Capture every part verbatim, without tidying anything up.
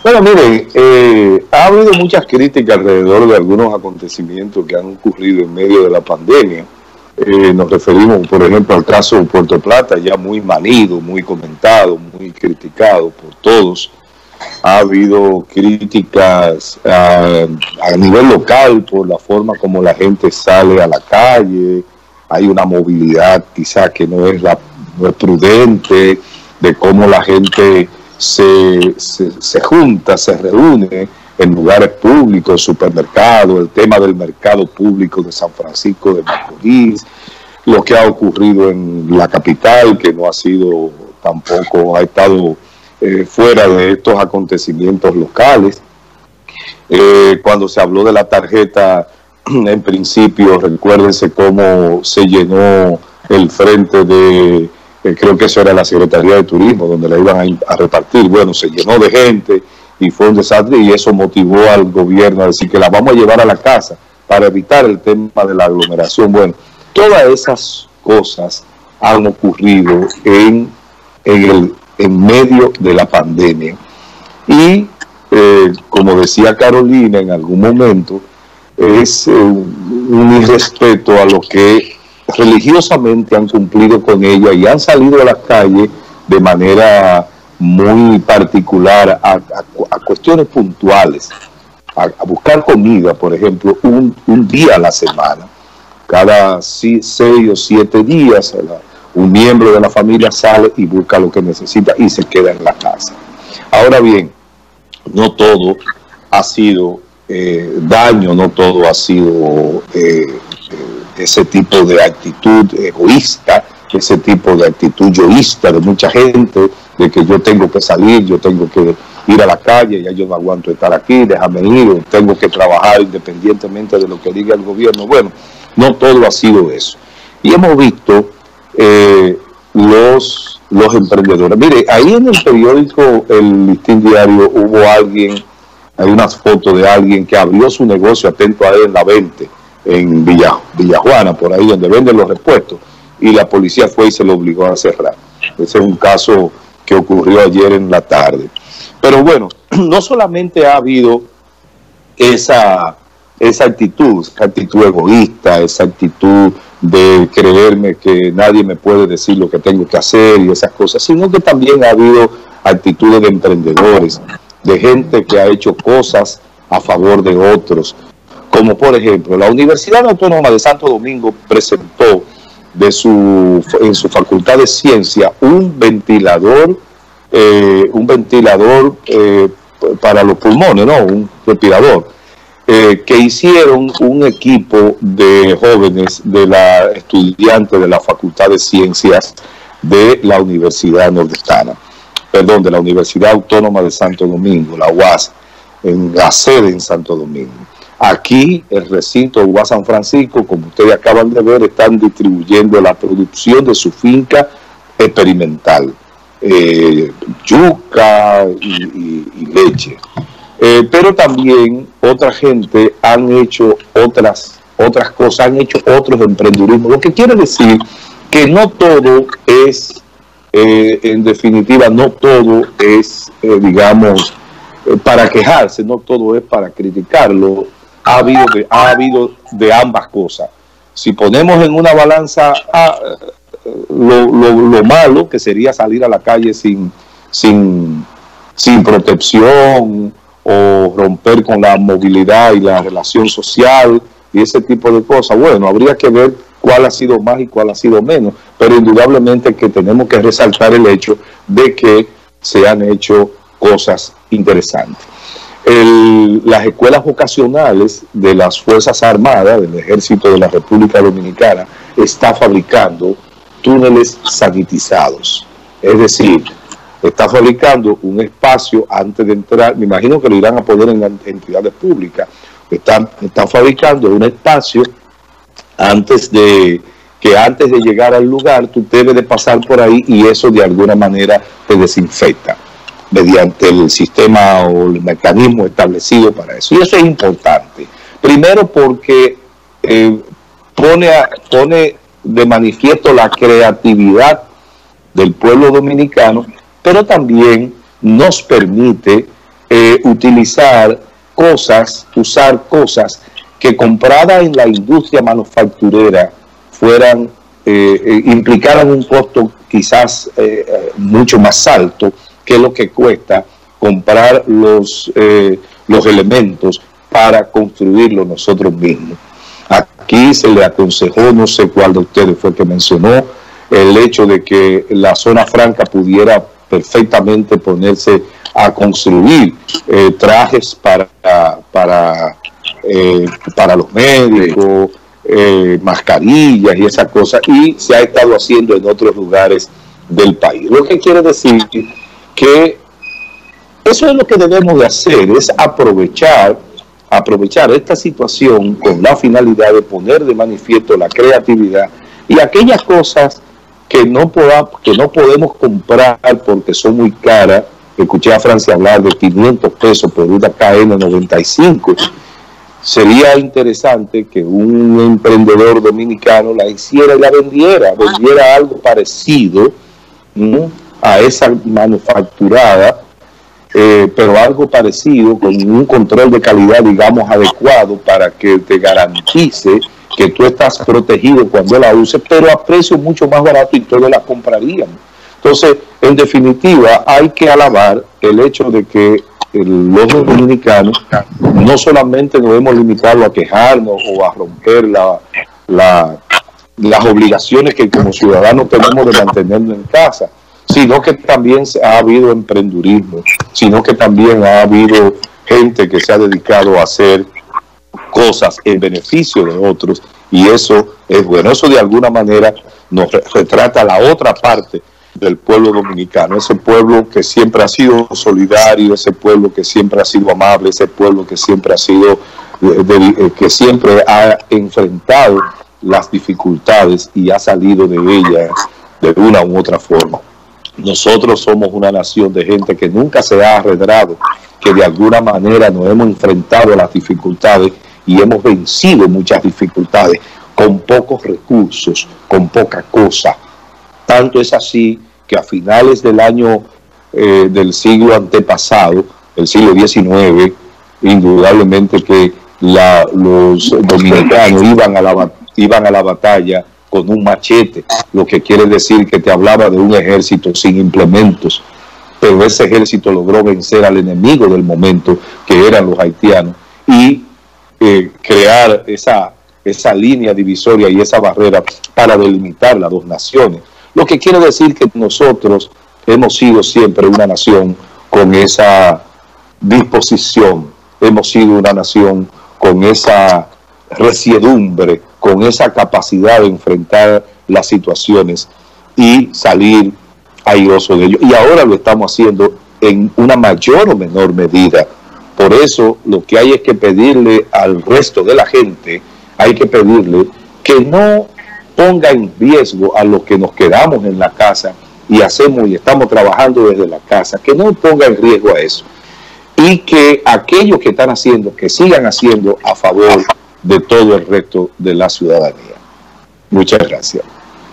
Bueno, miren, eh, ha habido muchas críticas alrededor de algunos acontecimientos que han ocurrido en medio de la pandemia. Eh, nos referimos, por ejemplo, al caso de Puerto Plata, ya muy manido, muy comentado, muy criticado por todos. Ha habido críticas a, a nivel local por la forma como la gente sale a la calle. Hay una movilidad quizá que no es, la, no es prudente, de cómo la gente se, se, se junta, se reúne en lugares públicos, supermercados, el tema del mercado público de San Francisco de Macorís, lo que ha ocurrido en la capital, que no ha sido tampoco, ha estado eh, fuera de estos acontecimientos locales. Eh, cuando se habló de la tarjeta, en principio, recuérdense cómo se llenó el frente de, eh, creo que eso era la Secretaría de Turismo, donde la iban a, a repartir. Bueno, se llenó de gente y fue un desastre, y eso motivó al gobierno a decir que la vamos a llevar a la casa para evitar el tema de la aglomeración. Bueno, todas esas cosas han ocurrido en, en, el, en medio de la pandemia. Y, eh, como decía Carolina en algún momento, es eh, un irrespeto a lo que religiosamente han cumplido con ella y han salido a la calle de manera muy particular a, a, a cuestiones puntuales, a, a buscar comida, por ejemplo, un, un día a la semana. Cada seis o siete días un miembro de la familia sale y busca lo que necesita y se queda en la casa. Ahora bien, no todo ha sido eh, daño, no todo ha sido eh, eh, ese tipo de actitud egoísta, ese tipo de actitud yoísta de mucha gente, de que yo tengo que salir, yo tengo que ir a la calle, ya yo no aguanto estar aquí, déjame ir, tengo que trabajar independientemente de lo que diga el gobierno. Bueno, no todo ha sido eso. Y hemos visto eh, los, los emprendedores. Mire, ahí en el periódico El Listín Diario hubo alguien, hay unas fotos de alguien que abrió su negocio, atento a él, en la veinte, en Villa, Villajuana, por ahí donde venden los repuestos, y la policía fue y se lo obligó a cerrar. Ese es un caso que ocurrió ayer en la tarde. Pero bueno, no solamente ha habido esa, esa actitud, esa actitud egoísta, esa actitud de creerme que nadie me puede decir lo que tengo que hacer y esas cosas, sino que también ha habido actitudes de emprendedores, de gente que ha hecho cosas a favor de otros, como por ejemplo la Universidad Autónoma de Santo Domingo presentó de su, en su Facultad de Ciencia un ventilador, eh, un ventilador eh, para los pulmones, ¿no? Un respirador, eh, que hicieron un equipo de jóvenes, de la estudiantes de la Facultad de Ciencias de la Universidad Nordestana, perdón, de la Universidad Autónoma de Santo Domingo, la U A S, en la sede en Santo Domingo. Aquí, el recinto de U A S San Francisco, como ustedes acaban de ver, están distribuyendo la producción de su finca experimental, eh, yuca y, y, y leche. Eh, pero también otra gente han hecho otras, otras cosas, han hecho otros emprendedurismos, lo que quiere decir que no todo es, eh, en definitiva, no todo es, eh, digamos, eh, para quejarse, no todo es para criticarlo. Ha habido, de, ha habido de ambas cosas. Si ponemos en una balanza ah, lo, lo, lo malo, que sería salir a la calle sin, sin, sin protección, o romper con la movilidad y la relación social y ese tipo de cosas, bueno, habría que ver cuál ha sido más y cuál ha sido menos, pero indudablemente que tenemos que resaltar el hecho de que se han hecho cosas interesantes. El, las escuelas vocacionales de las Fuerzas Armadas, del Ejército de la República Dominicana, está fabricando túneles sanitizados. Es decir, está fabricando un espacio antes de entrar, me imagino que lo irán a poner en entidades públicas, están, están fabricando un espacio antes de que antes de llegar al lugar tú debes de pasar por ahí y eso de alguna manera te desinfecta mediante el sistema o el mecanismo establecido para eso. Y eso es importante. Primero porque eh, pone, a, pone de manifiesto la creatividad del pueblo dominicano, pero también nos permite eh, utilizar cosas, usar cosas que compradas en la industria manufacturera fueran, eh, eh, implicaran un costo quizás eh, eh, mucho más alto que lo que cuesta comprar los, eh, los elementos para construirlo nosotros mismos. Aquí se le aconsejó, no sé cuál de ustedes fue que mencionó, el hecho de que la zona franca pudiera perfectamente ponerse a construir eh, trajes para, para, eh, para los médicos, eh, mascarillas y esas cosas, y se ha estado haciendo en otros lugares del país. Lo que quiere decir que eso es lo que debemos de hacer, es aprovechar aprovechar esta situación con la finalidad de poner de manifiesto la creatividad y aquellas cosas que no, poda, que no podemos comprar porque son muy caras. Escuché a Francia hablar de quinientos pesos por una K N noventa y cinco. Sería interesante que un emprendedor dominicano la hiciera y la vendiera, vendiera algo parecido, ¿no?, a esa manufacturada, Eh, pero algo parecido, con un control de calidad, digamos, adecuado para que te garantice que tú estás protegido cuando la uses, pero a precio mucho más barato y todos la compraríamos. Entonces, en definitiva, hay que alabar el hecho de que el, los dominicanos no solamente nos hemos limitado a quejarnos o a romper la, la, las obligaciones que como ciudadanos tenemos de mantenernos en casa, sino que también ha habido emprendurismo, sino que también ha habido gente que se ha dedicado a hacer cosas en beneficio de otros, y eso es bueno. Eso de alguna manera nos retrata la otra parte del pueblo dominicano, ese pueblo que siempre ha sido solidario, ese pueblo que siempre ha sido amable, ese pueblo que siempre ha sido, de, de, que siempre ha enfrentado las dificultades y ha salido de ellas de una u otra forma. Nosotros somos una nación de gente que nunca se ha arredrado, que de alguna manera nos hemos enfrentado a las dificultades y hemos vencido muchas dificultades con pocos recursos, con poca cosa. Tanto es así que a finales del año eh, del siglo antepasado, el siglo diecinueve, indudablemente que la, los dominicanos iban a la, iban a la batalla con un machete, lo que quiere decir que te hablaba de un ejército sin implementos, pero ese ejército logró vencer al enemigo del momento, que eran los haitianos, y eh, crear esa, esa línea divisoria y esa barrera para delimitar las dos naciones. Lo que quiere decir que nosotros hemos sido siempre una nación con esa disposición, hemos sido una nación con esa resiedumbre, con esa capacidad de enfrentar las situaciones y salir airoso de ello. Y ahora lo estamos haciendo en una mayor o menor medida. Por eso lo que hay es que pedirle al resto de la gente, hay que pedirle que no ponga en riesgo a los que nos quedamos en la casa y hacemos y estamos trabajando desde la casa, que no ponga en riesgo a eso. Y que aquellos que están haciendo, que sigan haciendo a favor de todo el resto de la ciudadanía. Muchas gracias.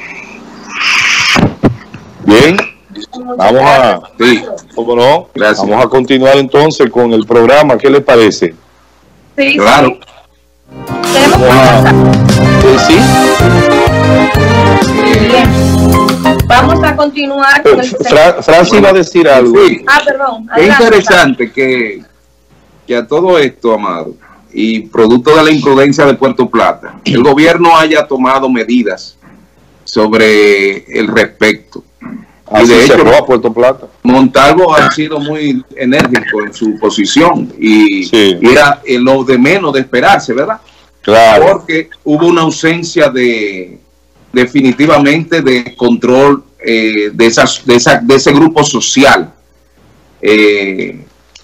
Bien, vamos a, sí, ¿cómo no? Gracias. Vamos a continuar entonces con el programa. ¿Qué les parece? Sí, claro. Sí. ¿Tenemos a, sí, sí. Bien. Vamos a continuar con el... Fra, Francis iba a decir algo. Sí. Ah, perdón. Es interesante que, que a todo esto, Amado, y producto de la imprudencia de Puerto Plata, el gobierno haya tomado medidas sobre el respecto. Así y de hecho, a Puerto Plata. Montalvo ha sido muy enérgico en su posición y, sí. y era lo de menos de esperarse, ¿verdad? Claro. Porque hubo una ausencia de definitivamente de control eh, de, esas, de, esa, de ese grupo social. Eh,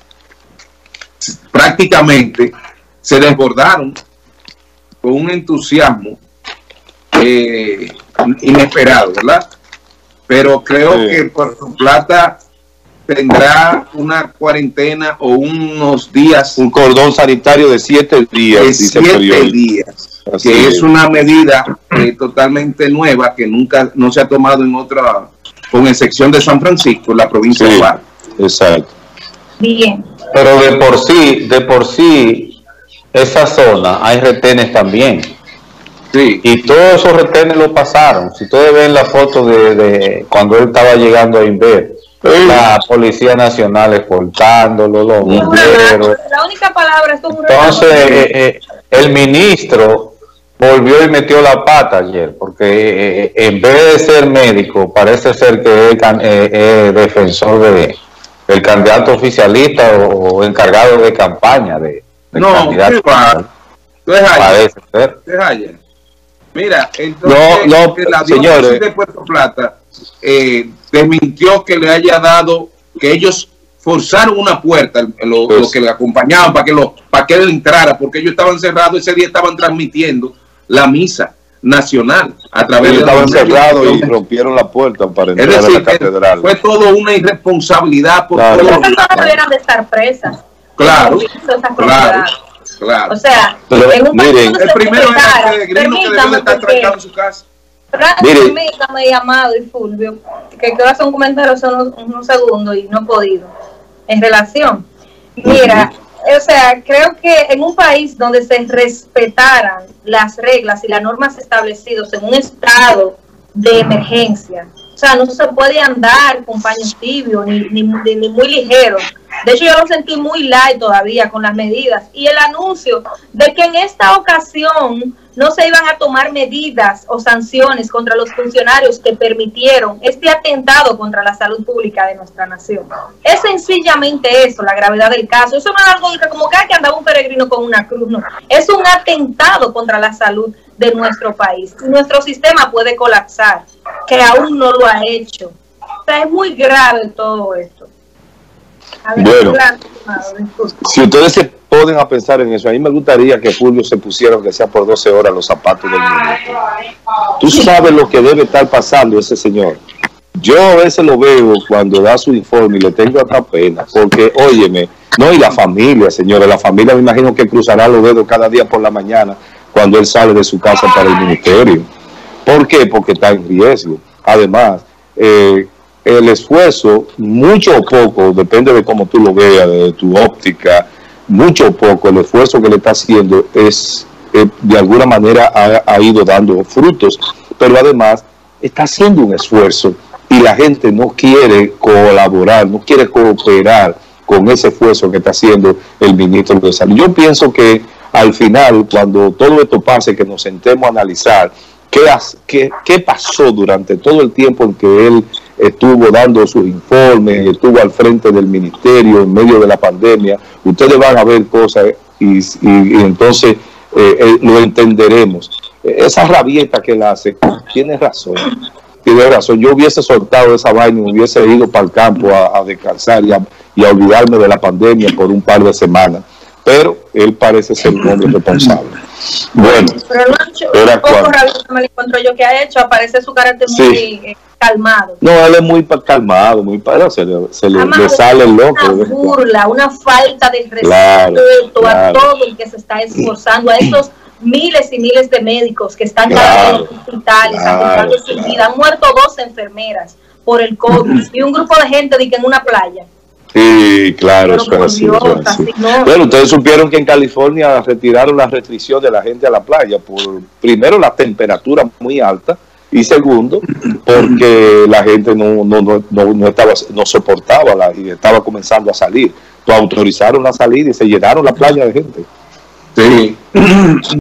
prácticamente se desbordaron con un entusiasmo eh, inesperado, ¿verdad? Pero creo sí. que Puerto Plata tendrá una cuarentena o unos días. Un cordón sanitario de siete días. De siete días. Así que es. es una medida eh, totalmente nueva que nunca no se ha tomado en otra, con excepción de San Francisco, la provincia sí, de Guara. Exacto. Bien. pero de por sí, de por sí, esa zona hay retenes también. Sí. Y todos esos retenes lo pasaron. Si ustedes ven la foto de, de cuando él estaba llegando a Inver, sí. La Policía Nacional escoltándolo, los bomberos. La única palabra, esto es un Entonces, eh, eh, el ministro volvió y metió la pata ayer, porque eh, en vez de ser médico, parece ser que es eh, eh, defensor de el candidato oficialista o, o encargado de campaña de, de no, candidato. Parece ser. Mira, entonces no, no, la diócesis de Puerto Plata eh, desmintió que le haya dado, que ellos forzaron una puerta, lo, pues, lo que le acompañaban para que lo para que él entrara, porque ellos estaban cerrados, ese día estaban transmitiendo la misa nacional a través ellos de estaban cerrados y rompieron la puerta para entrar es decir, a la catedral. Fue todo una irresponsabilidad por claro. todo. Esas personas deberían de estar presas. Claro, claro. Claro. O sea, pero, en un país miren, donde el se primero prepara, es que Grino que debe de estar trancado en su casa. Permítame, Amado y Fulvio, que quiero hacer un comentario solo unos segundos y no he podido. En relación, mira, uh-huh. o sea, creo que en un país donde se respetaran las reglas y las normas establecidas en un estado de emergencia, o sea, no se puede andar con paños tibios ni, ni, ni, ni muy ligeros. De hecho, yo lo sentí muy light todavía con las medidas. Y el anuncio de que en esta ocasión no se iban a tomar medidas o sanciones contra los funcionarios que permitieron este atentado contra la salud pública de nuestra nación. Es sencillamente eso, la gravedad del caso. Eso no es algo que como que hay que andar un peregrino con una cruz, no. Es un atentado contra la salud de nuestro país. Y nuestro sistema puede colapsar, que aún no lo ha hecho. O sea, es muy grave todo esto. Bueno, si ustedes se ponen a pensar en eso, a mí me gustaría que Fulvio se pusiera, aunque sea por doce horas, los zapatos del ministro. Tú sabes lo que debe estar pasando ese señor. Yo a veces lo veo cuando da su informe y le tengo hasta pena, porque, óyeme, no, y la familia, señores, la familia me imagino que cruzará los dedos cada día por la mañana cuando él sale de su casa para el ministerio. ¿Por qué? Porque está en riesgo. Además, eh, el esfuerzo, mucho o poco, depende de cómo tú lo veas, de tu óptica, mucho o poco, el esfuerzo que le está haciendo es, eh, de alguna manera ha, ha ido dando frutos, pero además está haciendo un esfuerzo y la gente no quiere colaborar, no quiere cooperar con ese esfuerzo que está haciendo el ministro de Salud. Yo pienso que al final, cuando todo esto pase, que nos sentemos a analizar qué, qué, qué pasó durante todo el tiempo en que él estuvo dando sus informes, estuvo al frente del ministerio en medio de la pandemia, ustedes van a ver cosas y, y, y entonces eh, eh, lo entenderemos. Esa rabieta que él hace, tiene razón, tiene razón. Yo hubiese soltado esa vaina y hubiese ido para el campo a, a descansar y a, y a olvidarme de la pandemia por un par de semanas, pero él parece ser un hombre responsable. Bueno, pero Lancho, un poco rabioso me lo encuentro yo que ha hecho, aparece su carácter sí. muy eh, calmado. No, él es muy calmado, muy para se le, se le, le sale el loco. Una burla, una falta de respeto claro, claro. a todo el que se está esforzando, a esos miles y miles de médicos que están claro, cada en los hospitales, claro, arriesgando su claro. vida. Han muerto dos enfermeras por el COVID y un grupo de gente de que en una playa. Sí, claro, Pero eso es así, Dios, eso es así. así no. Bueno, ustedes supieron que en California retiraron la restricción de la gente a la playa por, primero, la temperatura muy alta y segundo, porque la gente no, no, no, no, no, estaba, no soportaba la, y estaba comenzando a salir. Entonces autorizaron la salida y se llenaron la playa de gente. Sí.